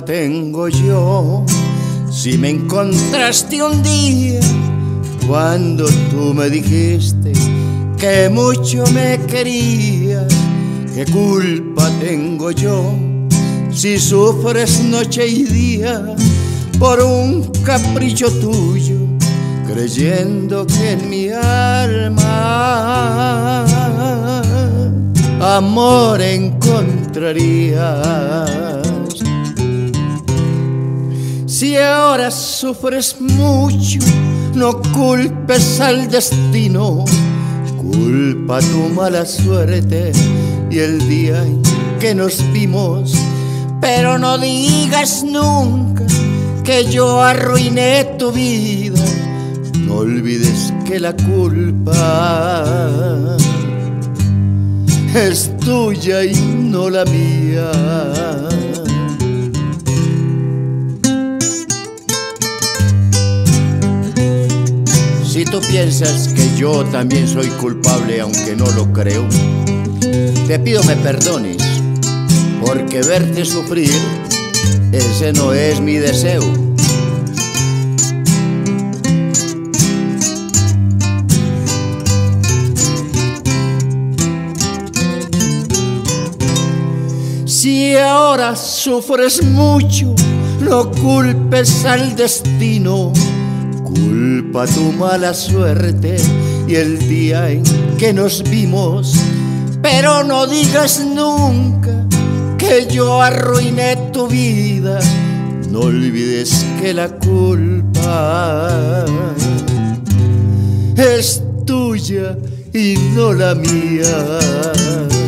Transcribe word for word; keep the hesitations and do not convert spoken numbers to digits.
tengo yo. Si me encontraste un día cuando tú me dijiste que mucho me querías, ¿qué culpa tengo yo si sufres noche y día por un capricho tuyo, creyendo que en mi alma amor encontrarías? Si ahora sufres mucho, no culpes al destino, culpa tu mala suerte y el día en que nos vimos. Pero no digas nunca que yo arruiné tu vida, no olvides que la culpa es tuya y no la mía. Si tú piensas que yo también soy culpable, aunque no lo creo, te pido me perdones, porque verte sufrir, ese no es mi deseo. Si ahora sufres mucho, no culpes al destino, culpa tu mala suerte y el día en que nos vimos. Pero no digas nunca que yo arruiné tu vida, no olvides que la culpa es tuya y no la mía.